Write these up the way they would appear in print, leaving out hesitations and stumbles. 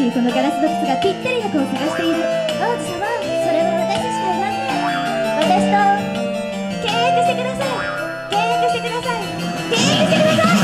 しいこのガラスボックスがぴったりの子を探している。王子様、それは私しかいません。私と契約してください。契約してください。契約してください。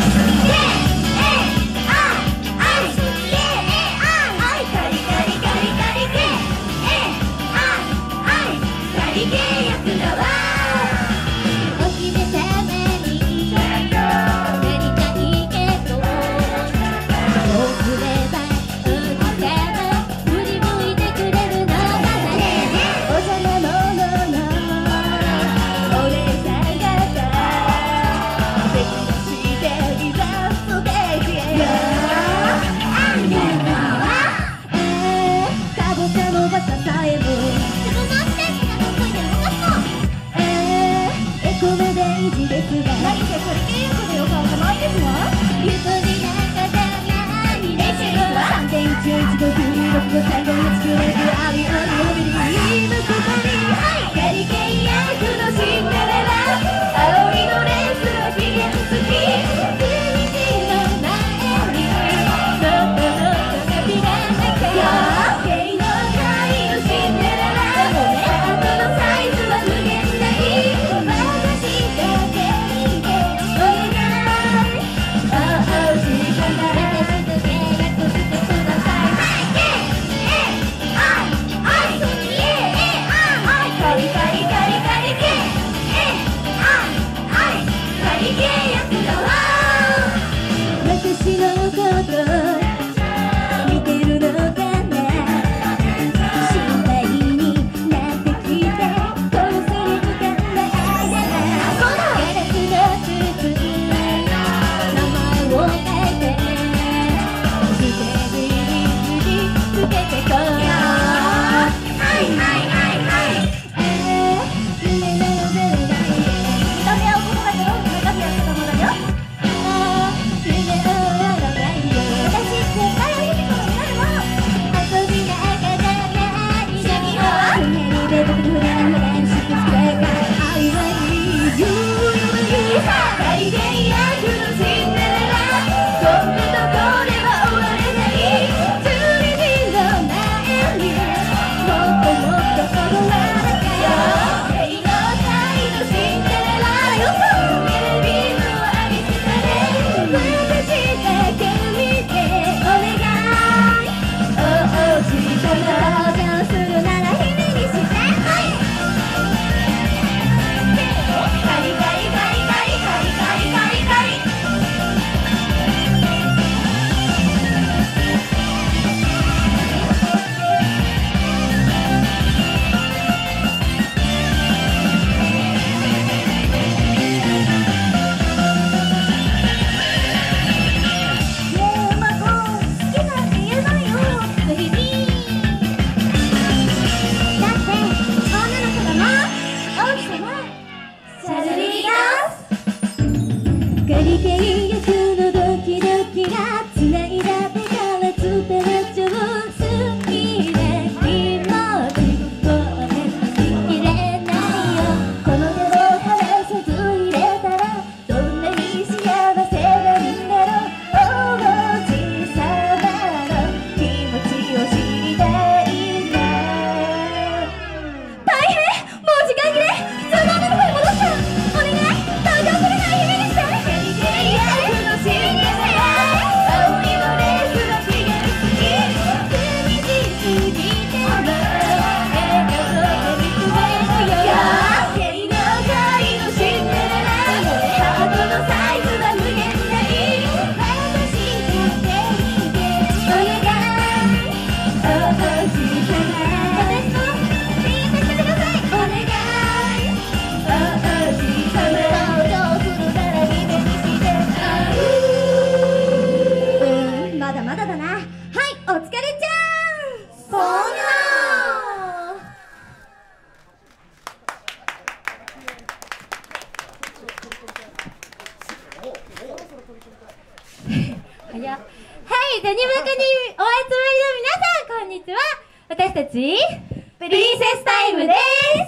デニムカにお集まりの皆さん、こんにちは。私たちプリンセスタイムです。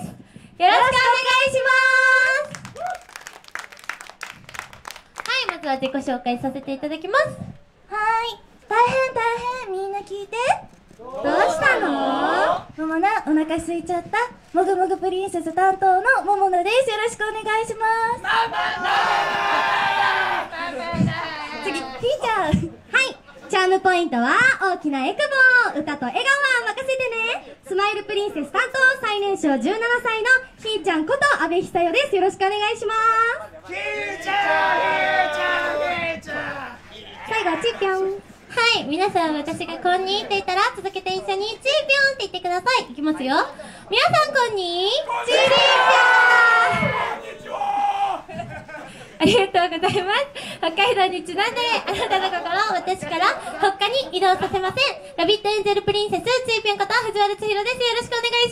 よろしくお願いします。はい、まずは自己紹介させていただきます。 はい、大変みんな聞いて。 どうしたの？ ももな、お腹空いちゃった。もぐもぐプリンセス担当のももなです。よろしくお願いします。次、ひーちゃん。 はい、チャームポイントは大きなエクボ、歌と笑顔は任せてね。スマイルプリンセス担当最年少17歳のひーちゃんこと阿部久代です。よろしくお願いします。 ひーちゃん最後はちっぴょん。はい、皆さん私がこんにって言ったら続けて一緒にちーぴょんって言ってください。いきますよ。皆さんこんにちーぴょん。ありがとうございます。北海道にちなんであなたの心を私から北海に移動させません。ラビットエンジェルプリンセスちーぴょんこと藤原千尋です。よろしくお願いし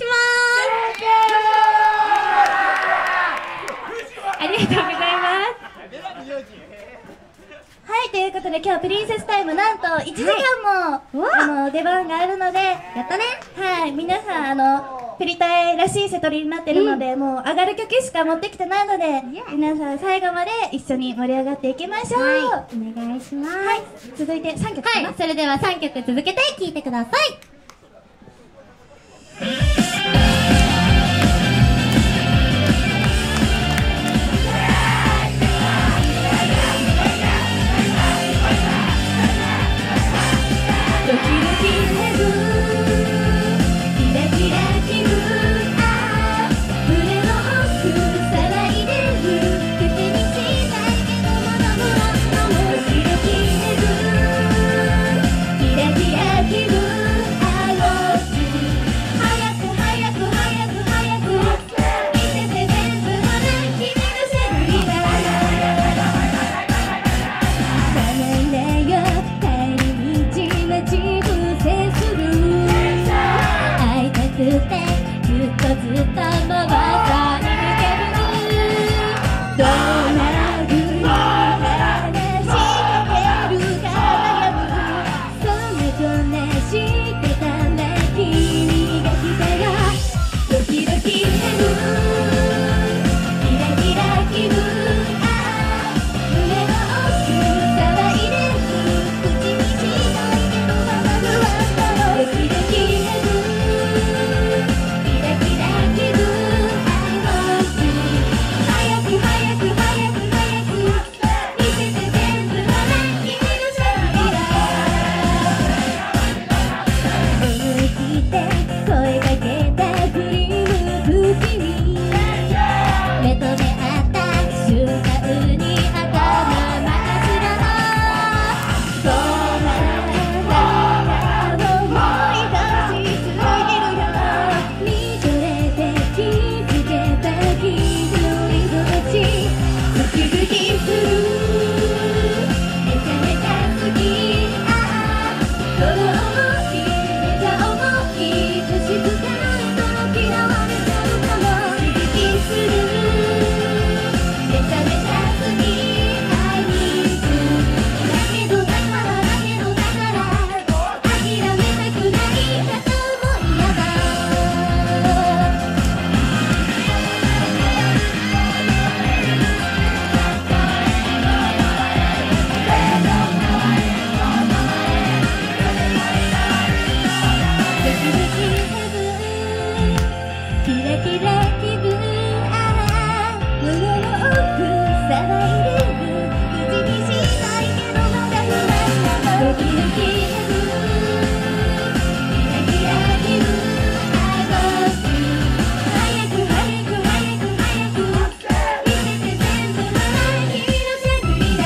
ます。ありがとうございます。 はい、ということで今日プリンセスタイムなんと1時間も、出番があるので、 やったね。 はい、皆さんプリタイらしいセトリになってるので、もう上がる曲しか持ってきてないので、皆さん最後まで一緒に盛り上がっていきましょう。 はい、お願いします。 はい、続いて3曲かな。 はい、それでは3曲続けて聴いてください。 ドキドキヘブン、キラキラ気分、胸の奥騒いでる、口にしたいけどまだもらったもドキドキヘブン、キラキラ気分、早く早く早く早く見せて全部ほら君のセブリだ。頼んだよ帰り道待ち伏せする、会いたくてずっとずっともばさに抜ける、どんな風に話しかけるか悩む、そんなしてたら君が来たよ。ドキドキヘブン、キラキラ気分、胸の奥騒いでる、口にしたいけどまだ不安だろ。ドキドキヘブン、キラキラ気分、早く早く早く早く見せて全部ほら君のセブリだ。思い切って声かけた振り向く君、目と目合った瞬間に頭真っ白のごまだ思い出しついてるよ、見とれて気づけた一人ぼっち、ドキドキする、めちゃめちゃ好き、この想いめちゃ重い、差し支えたら嫌われちゃうかも、ドキドキする、めちゃめちゃ好き、I need you だけどだから諦めたくない片思いやだ。ドキドキヘブン、キラキラ気分、胸の奥騒いでる、口にしたいけどまだ不安だろ。ドキドキヘブン、キラキラ気分、早く早く早く早く見せて全部ほら君のセブリだ。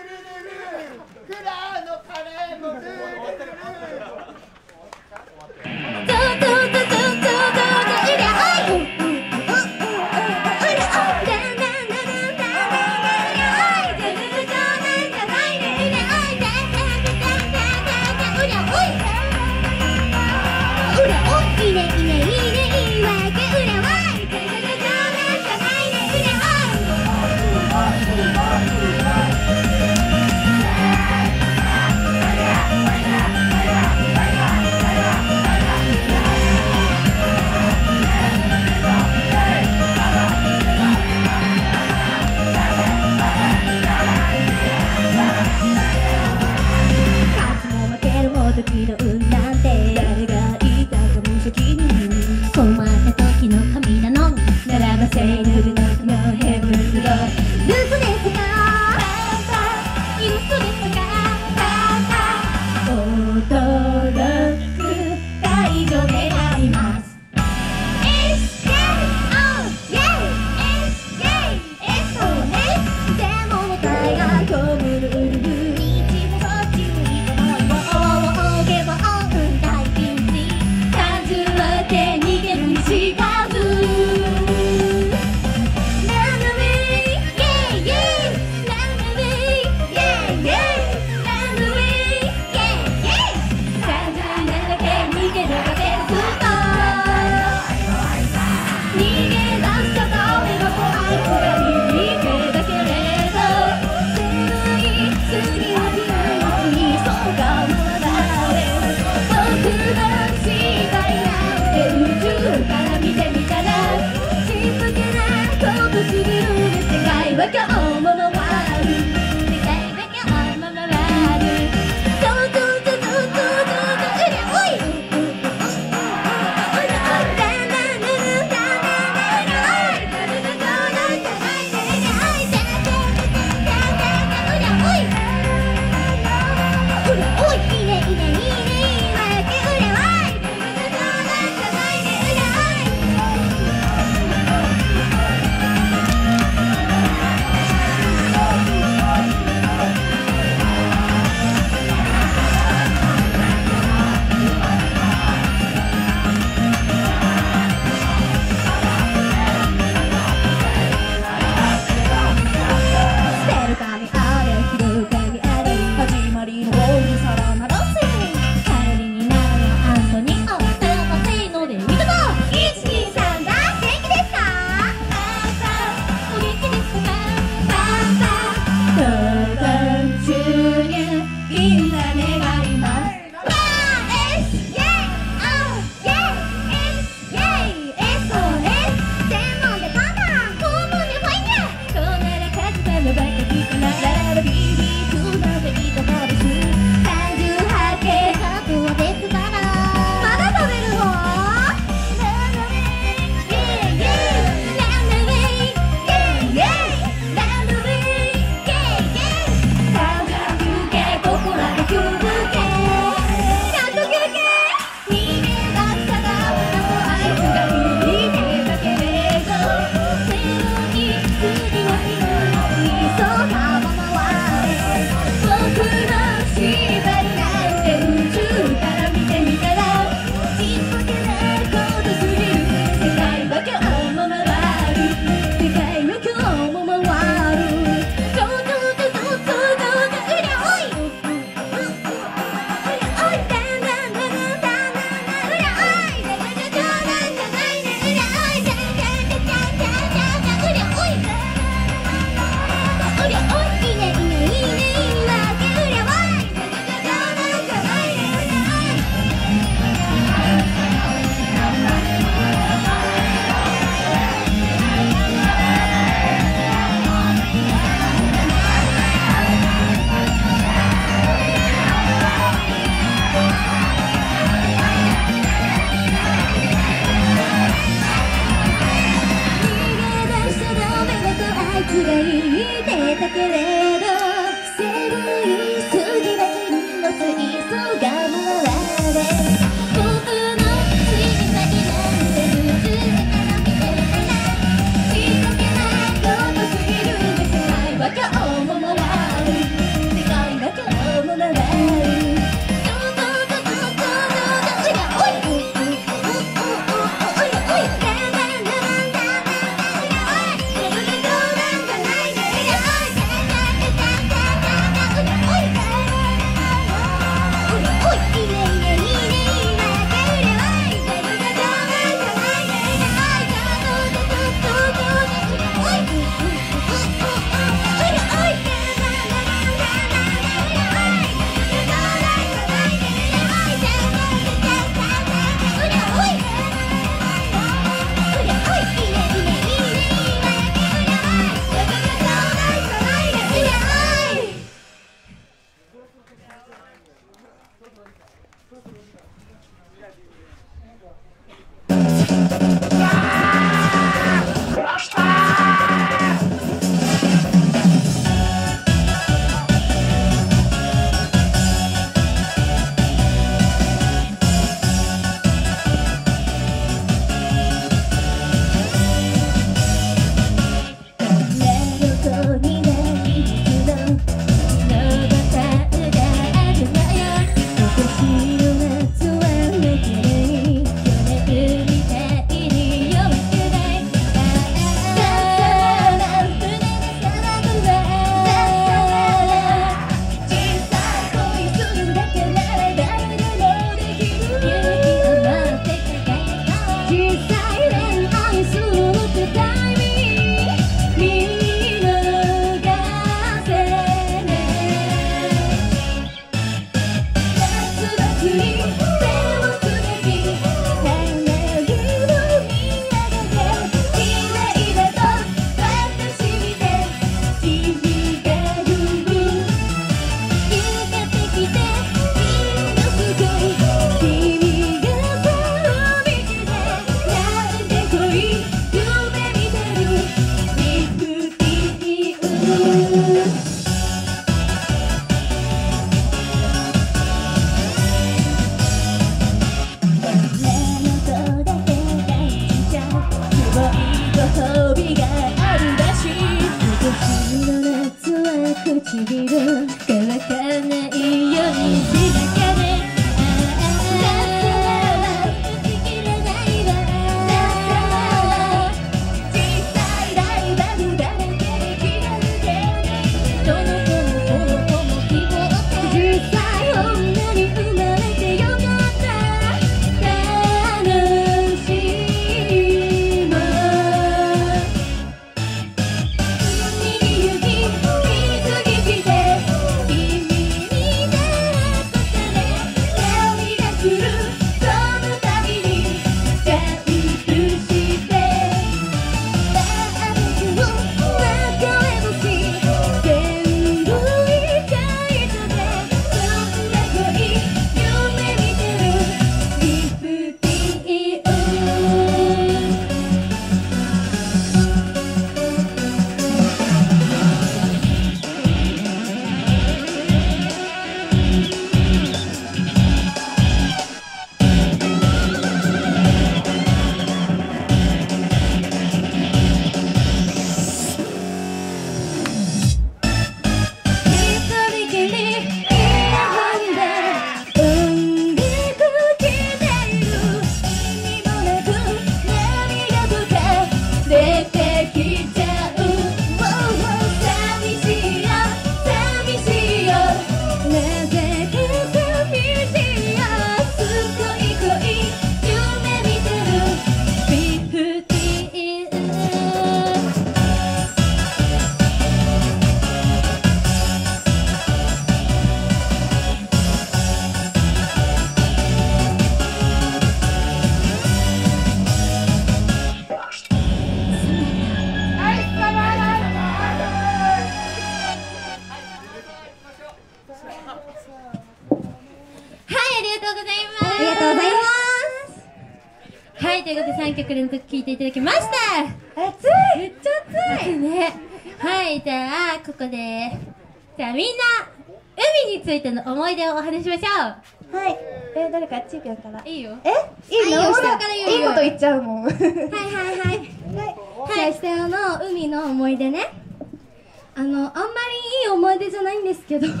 はい、ということで3曲連続聴いていただきました。 暑い。めっちゃ暑い。 暑いね。はい、じゃあここでじゃあみんな海についての思い出をお話ししましょう。 はい。誰かチーピョンから。 いいよ。 いいの？ いいよ、下から言うよ。 いいこと言っちゃうもん。はい。 はいはいはい。 じゃあ、下代の海の思い出ね。あんまりいい思い出じゃないんですけど小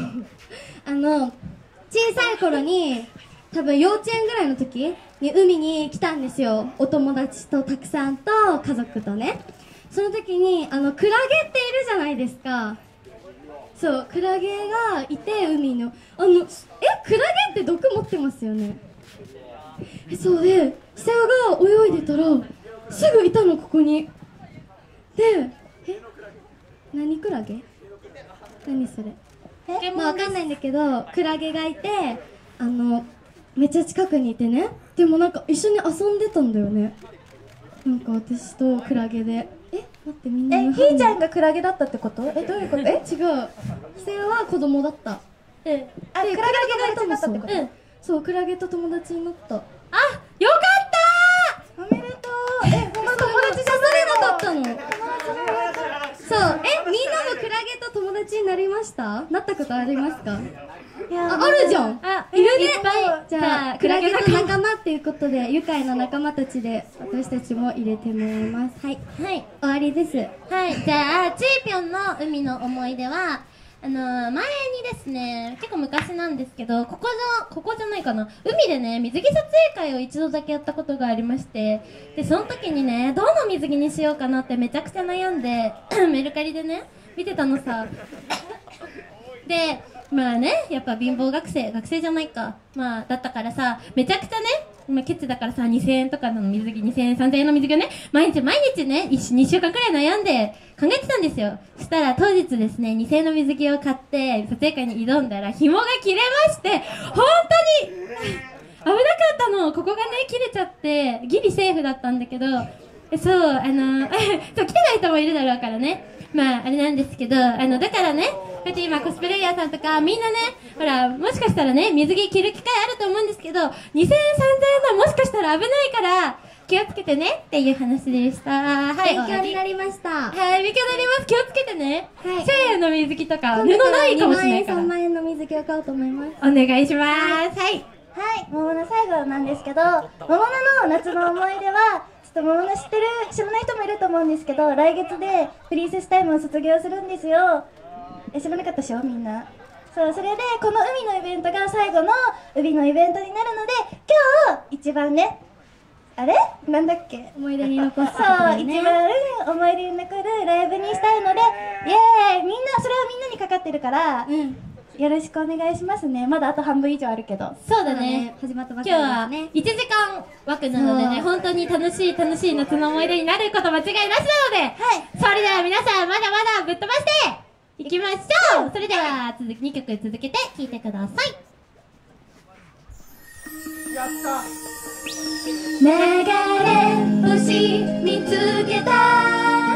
さい頃に、多分幼稚園ぐらいの時に海に来たんですよ。お友達とたくさんと家族とね。その時に、クラゲっているじゃないですか。そう、クラゲがいて、海の。クラゲって毒持ってますよね。そうで、久代が泳いでたら、すぐいたの、ここに。で、何クラゲ？何それ？まあわかんないんだけど、クラゲがいて、めっちゃ近くにいてね。でもなんか一緒に遊んでたんだよね。なんか私とクラゲで。待ってみんな。 ひーちゃんがクラゲだったってこと？どういうこと？ 違う。久代は子供だった。 クラゲが友達になったってこと？ そう、クラゲと友達になった。 あ、よかったー。おめでとう。ほんま友達じゃなかったの。そう、みんなもクラゲと友達になりました？なったことありますか？あるじゃん。いるね。じゃあクラゲと仲間っていうことで、愉快な仲間たちで私たちも入れてもらいます。はい、 はい、 終わりです。 はい、じゃあチーピョンの海の思い出は前にですね、結構昔なんですけど、ここじゃないかな、海でね、水着撮影会を一度だけやったことがありまして、でその時にね、どの水着にしようかなってめちゃくちゃ悩んでメルカリでね見てたのさ。でまあね、やっぱ貧乏学生じゃないか、まあだったからさ、めちゃくちゃね、今ケツだからさ、2000円とかの水着、2000円3000円の水着をね、毎日ね、2週間くらい悩んで考えてたんですよ。そしたら当日ですね、2000円の水着を買って撮影会に挑んだら紐が切れまして、本当に危なかったの。ここがね切れちゃってギリセーフだったんだけど、そうそう来てない人もいるだろうからね、まああれなんですけど、だからね、こうやって今コスプレイヤーさんとかみんなね、ほらもしかしたらね水着着る機会あると思うんですけど、2000円3000円のもしかしたら危ないから気をつけてねっていう話でした。はい、 勉強になりました。 はい、勉強になります。気をつけてね。 はい、 1000円の水着とか布ないかもしれないから、 2万円3万円の水着を買おうと思います。 お願いします。はい、 桃の最後なんですけど、桃の夏の思い出は、ちょっと桃の知らない人もいると思うんですけど、来月でプリンセスタイムを卒業するんですよ。知らなかったでしょみんな。そう、それでこの海のイベントが最後の海のイベントになるので、今日一番ね、あれなんだっけ、 思い出に残すことそう、 だね。 一番思い出に残るライブにしたいので、イエーイ、みんな、それはみんなにかかってるから、よろしくお願いしますね。まだあと半分以上あるけど。 そうだね、 始まったばかりです今ね。 日は1時間枠なのでね、本当に楽しい夏の思い出になること間違いなしなので、それでは皆さんまだまだぶっ飛ばしていきましょう。それでは2曲続けて聴いてください。 やった流れ星見つけた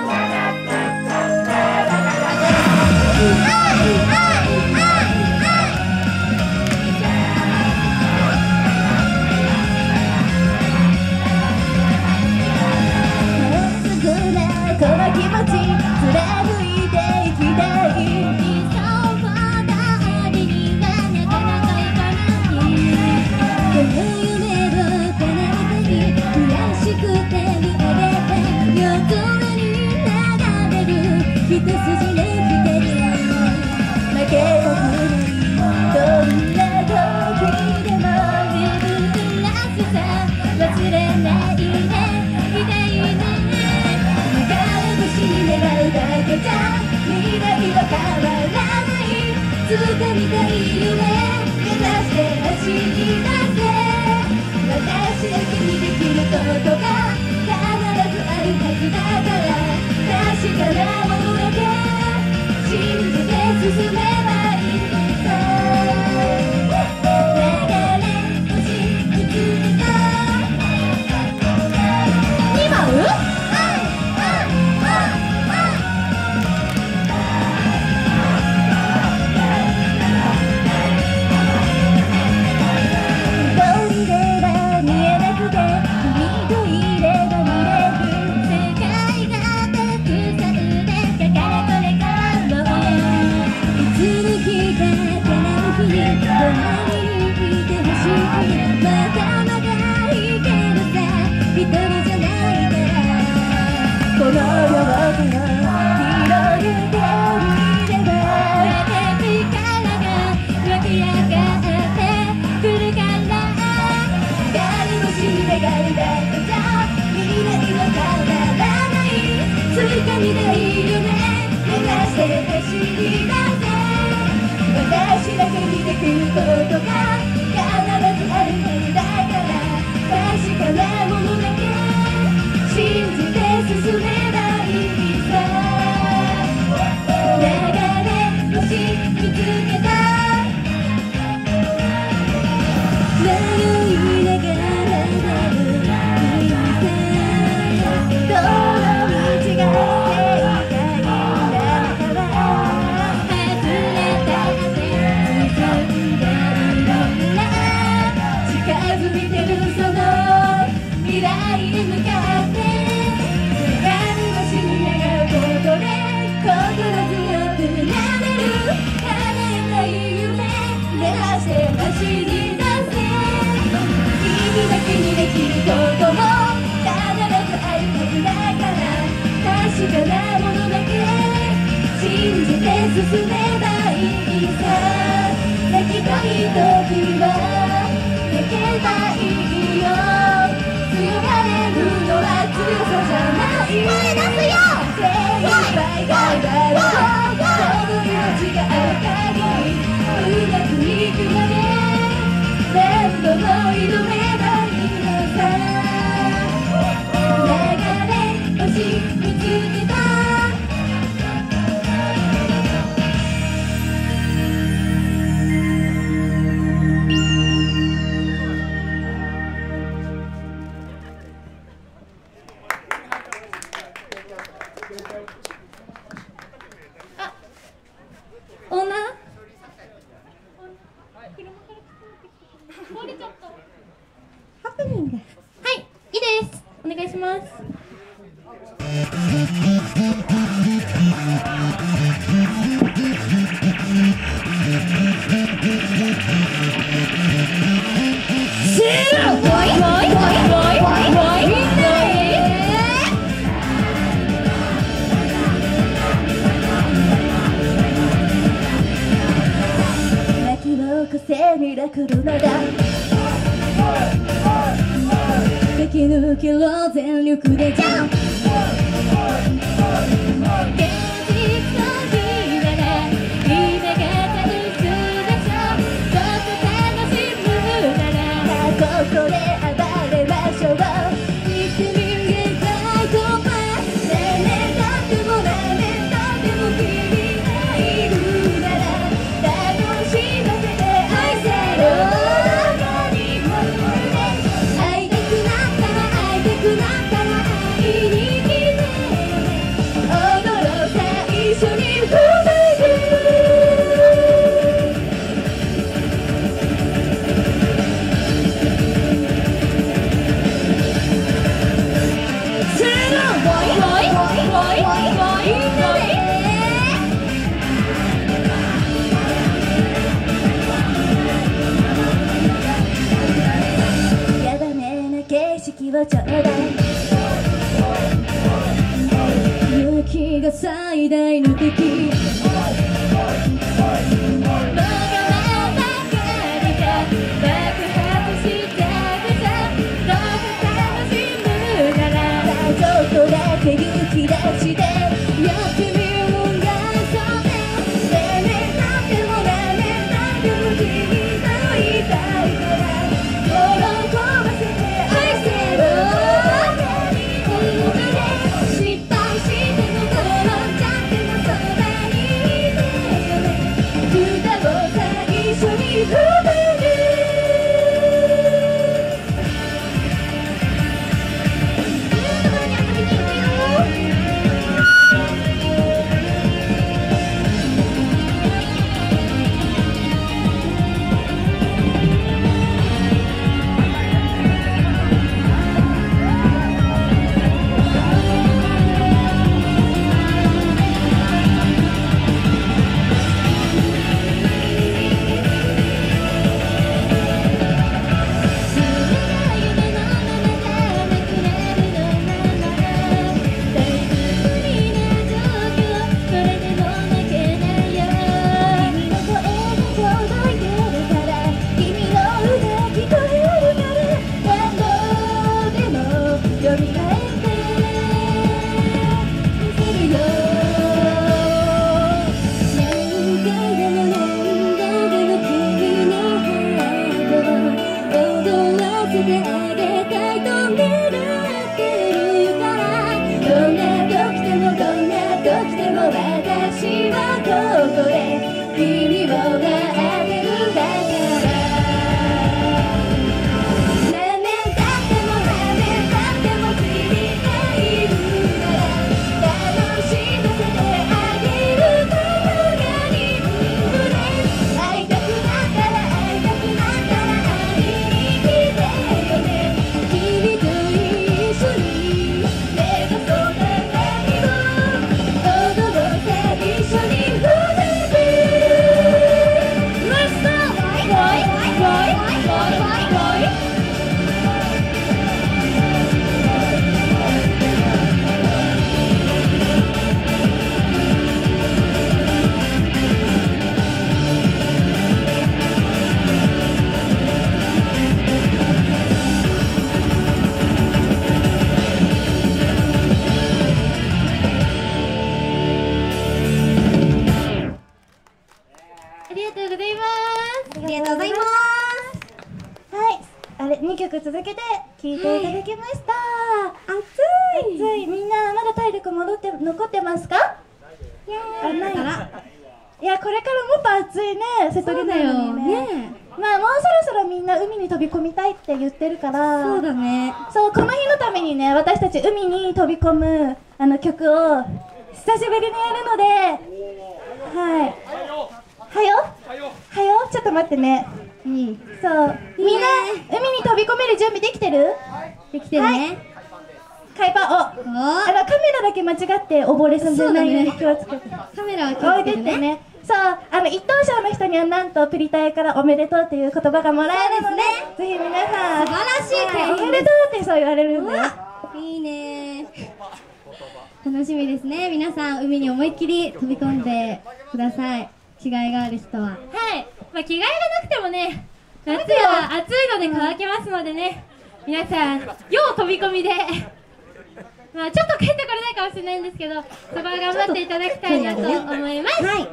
この気持ち貫いていきたい。理想通りにはなかなかいかない。この夢を叶えたい。悔しくて見上げて夜空に流れる一筋の光。負けたくないどんな時でも自分らしさ忘れないでいたいね。願うだけじゃ未来は変わらない。掴みたい夢目指して走り出せ。私だけにできることが必ずあるはずだから、確かなものだけ信じて進めばいいさ。流れ星見つけた2番見えなくて願いします。 ミラクルなら駆け抜けろ全力でジャンプ現実の日なら今がチャンスでしょどこ楽しむならここで暴れましょういつ人間大突破何年経っても何年経っても君がいるなら楽しませて愛せろ会いたくなったら会いたくなったら会いに来て踊ろうさ一緒に二人やだねな景色をちょうだい勇気が最大の敵僕がばかりが爆発したくさどうか楽しむならちょっとだけ勇気出してやってみるんだそうね何年経っても何年経っても君といたいから喜ばせて愛せろ失敗しても転んじゃってもそばにいてよね歌おうさ一緒に二人2曲続けて聴いていただきました、暑いみんなまだ体力残ってますか？いやこれからもっと暑いね瀬戸りだよね。まあもうそろそろみんな海に飛び込みたいって言ってるから、 そうだね。 そうこの日のためにね私たち海に飛び込む曲を久しぶりにやるので、はよちょっと待ってね。そうみんな海に飛び込める準備できてる？ できてるね。 海パンをカメラだけ間違って溺れさせないように気をつけて、 カメラは気置いてをつけてね。 ってね。そう、一等賞の人にはなんとプリタイからおめでとうっていう言葉がもらえるので、ぜひ皆さん素晴らしい景品おめでとうってそう言われるんだよ。 いいね。楽しみですね。皆さん海に思いっきり飛び込んでください。着替えがある人は。 はい、まあ、着替えがなくてもね、夏は暑いので乾きますのでね、皆さん要飛び込みでまあちょっと帰ってこれないかもしれないんですけど、そこは頑張っていただきたいなと思います。 はい。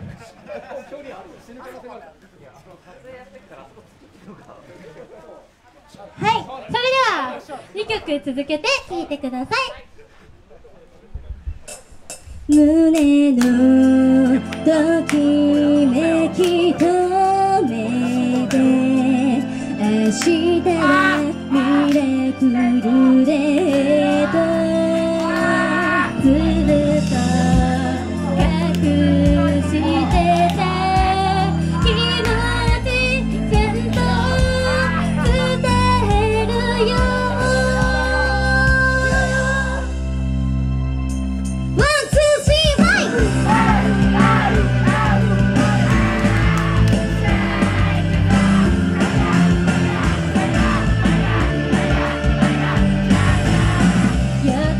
はい、それでは2曲続けて聴いてください。 胸のときめき止めて、明日はミラクルデート、ずっと隠してた気持ちちゃんと伝えるよ。やっ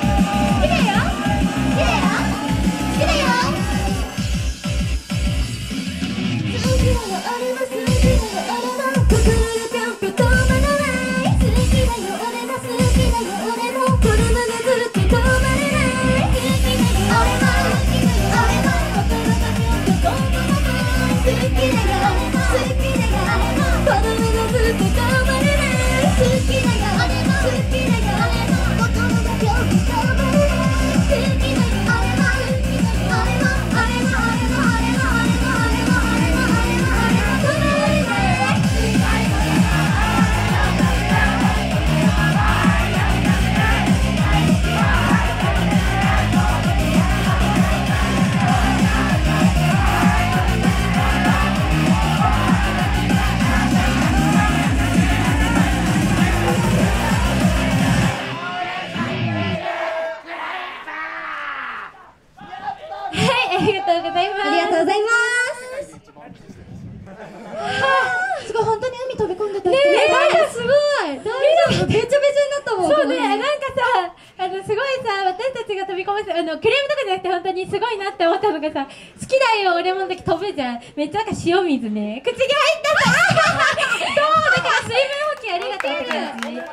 すごい、本当に海飛び込んでた人ねえ、なんかすごい大丈夫、べちゃべちゃになったもん。 そうね、なんかさ、すごいさ、私たちが飛び込ませ、クレームとかじゃなくて本当にすごいなって思ったのがさ、好きだよ、俺もの時飛ぶじゃん。めっちゃなんか塩水ね。口に入ったさそう、だから水分補給ありがとうって感じ。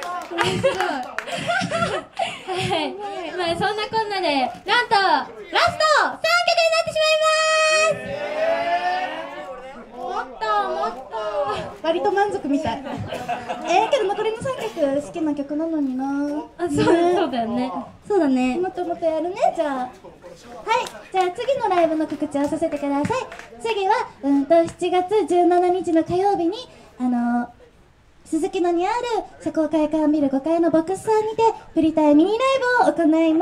はい。まあそんなこんなで、なんと、ラスト3曲になってしまいます。もっと。 割と満足みたい。けど残りの3曲好きな曲なのにな。 そうだよね。 そうだね。 もっともっとやるね。じゃあ、はい、じゃあ次のライブの告知をさせてください。次は7月17日の火曜日にすすきのにある社交会館ビル5階のボックスさんにてプリタイミニライブを行います。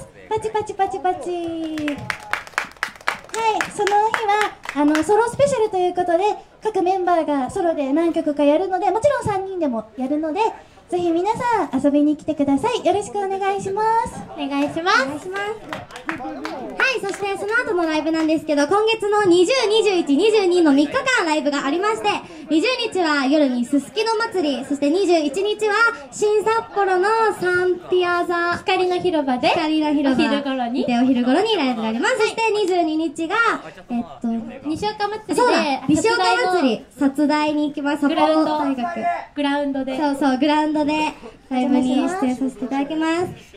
パチパチパチパチ。はい、その日はソロスペシャルということで各メンバーがソロで何曲かやるので、もちろん3人でもやるので、ぜひ皆さん遊びに来てください。よろしくお願いします。 お願いします。 はい、そしてその後のライブなんですけど、今月の20、21、22の3日間ライブがありまして、20日は夜にすすきの祭り、そして21日は新札幌のサンピアザ光の広場でお昼頃にライブがあります。そして22日が西岡祭りで、 そうだ、西岡祭り殺大に行きます。札幌大学グラウンドで、 そうグラウンドでライブに出演させていただきます。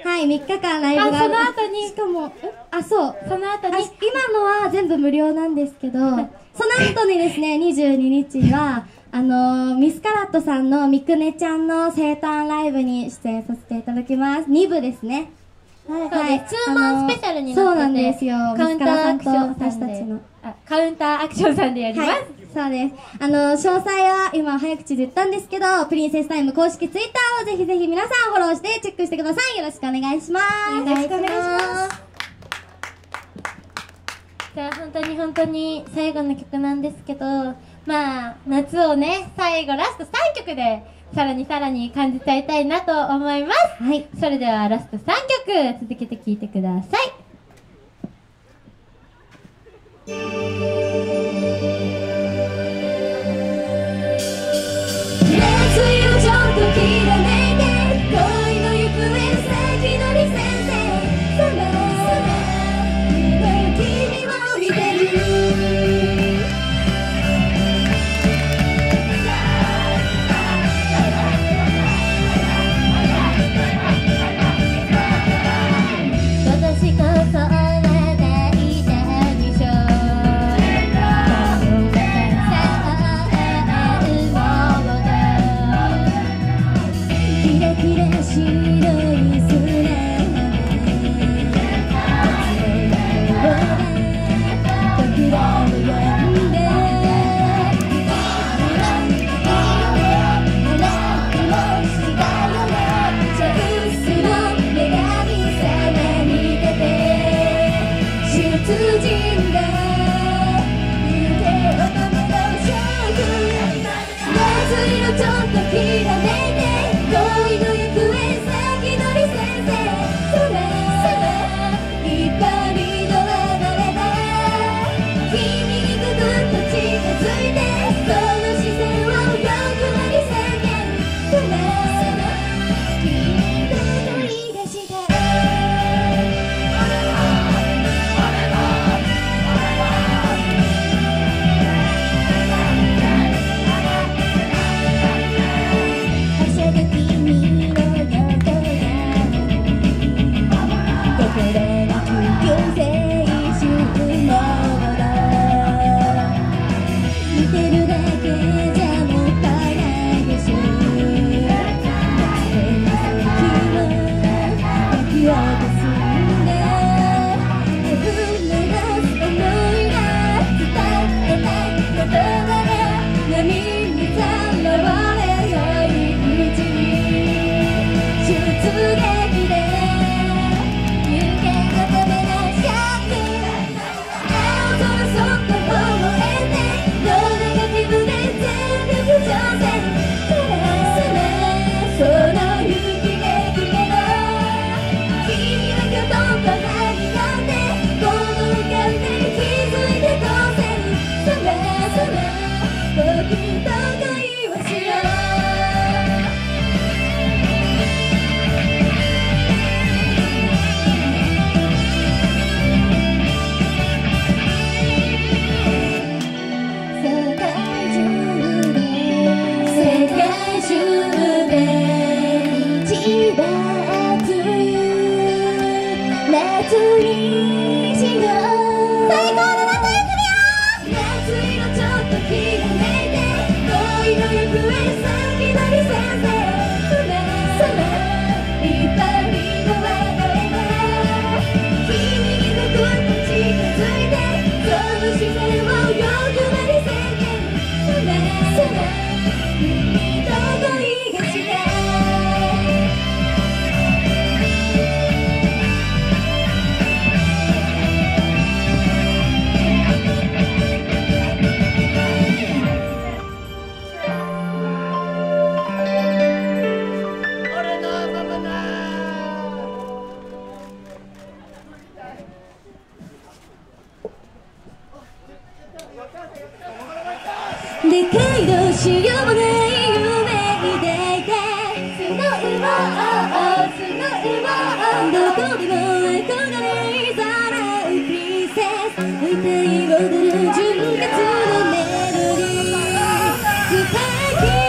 はい、3日間ライブがその後に、 しかもそうその後に今のは全部無料なんですけど、その後にですね、22日はミスカラットさんのみくねちゃんの生誕ライブに出演させていただきます。2部ですね。 はい、ツーマンスペシャルになってて、 そうなんですよ。 カウンターアクション私たちのカウンターアクションさんでやります。 はい、そうです。詳細は今早口で言ったんですけど、プリンセスタイム公式ツイッターをぜひぜひ皆さんフォローしてチェックしてください。よろしくお願いします。 よろしくお願いします。じゃあ本当に最後の曲なんですけど、まあ夏をね、最後ラスト3曲でさらに感じちゃいたいなと思います。 はい、 それではラスト3曲続けて聴いてください。私こそあなたいたでしょでかいどうしようもない夢抱いてスノーボースノーボーどこでも憧れさらうプリンセス歌い踊る純潔のメロディー素敵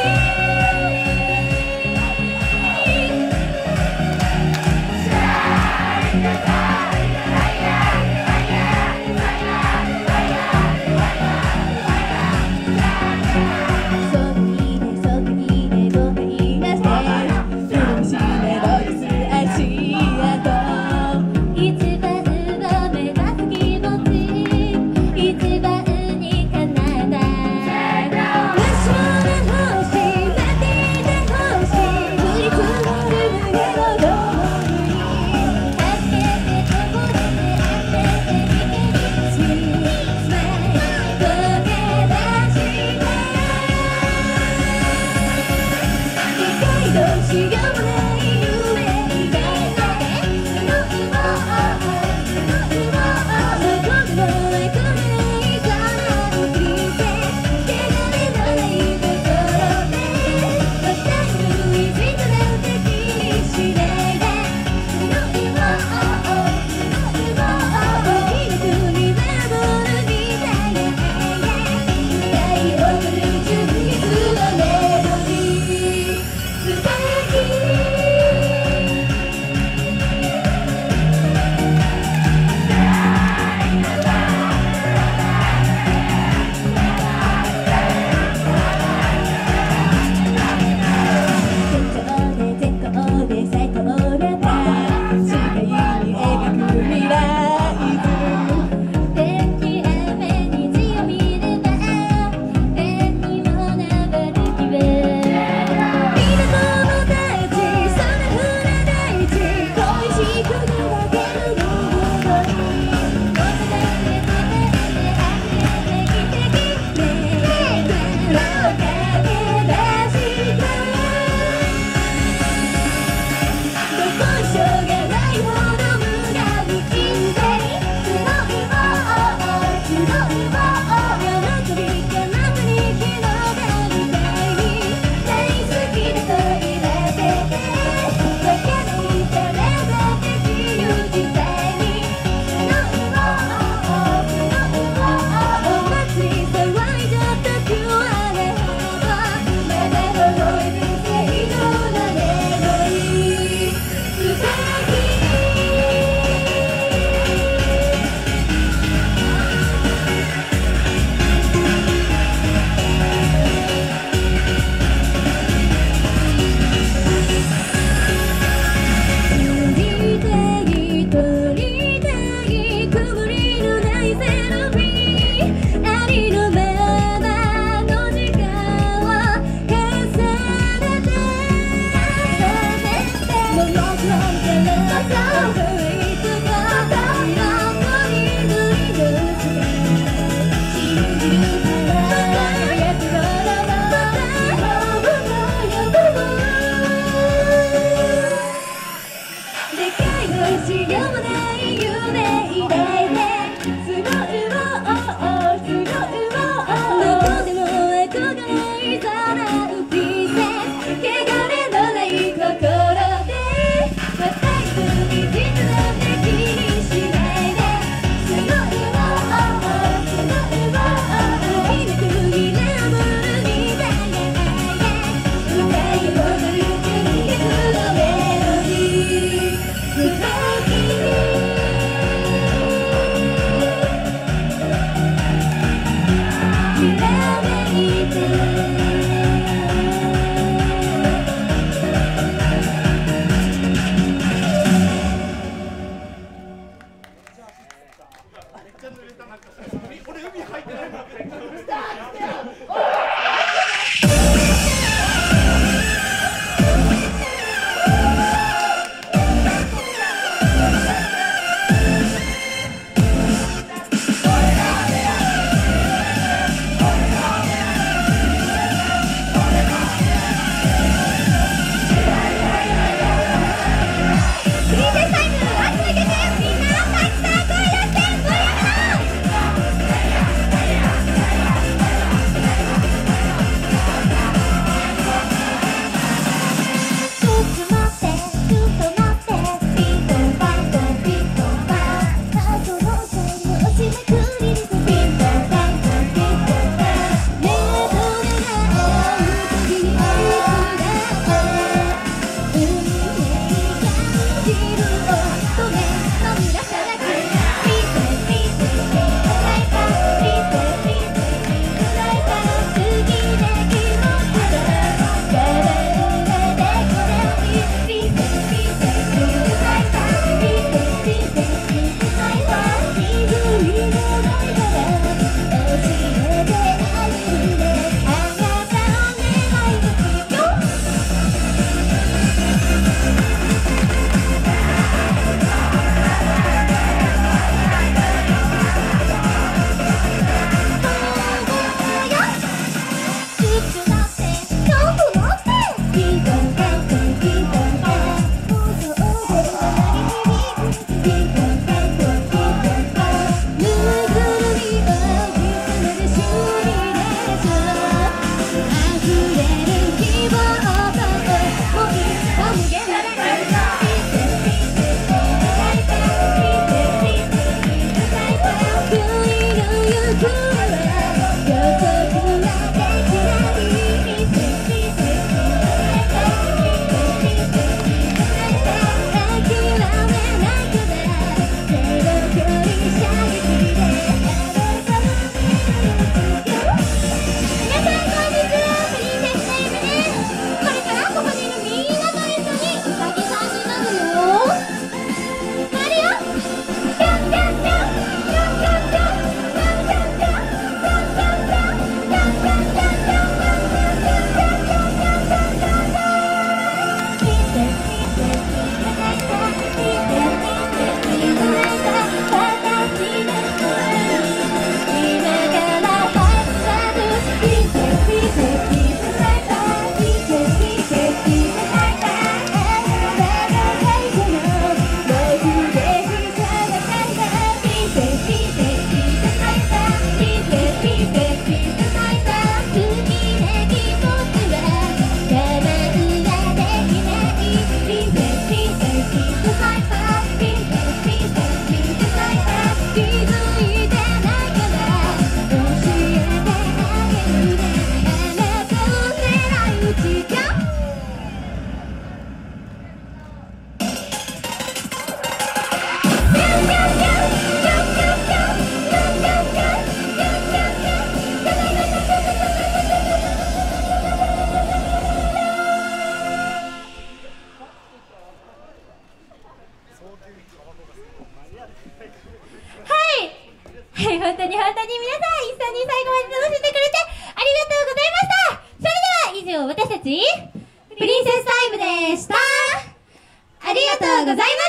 はい、本当に皆さん一緒に最後まで楽しんでくれてありがとうございました。それでは以上、私たちプリンセスタイムでした。ありがとうございました。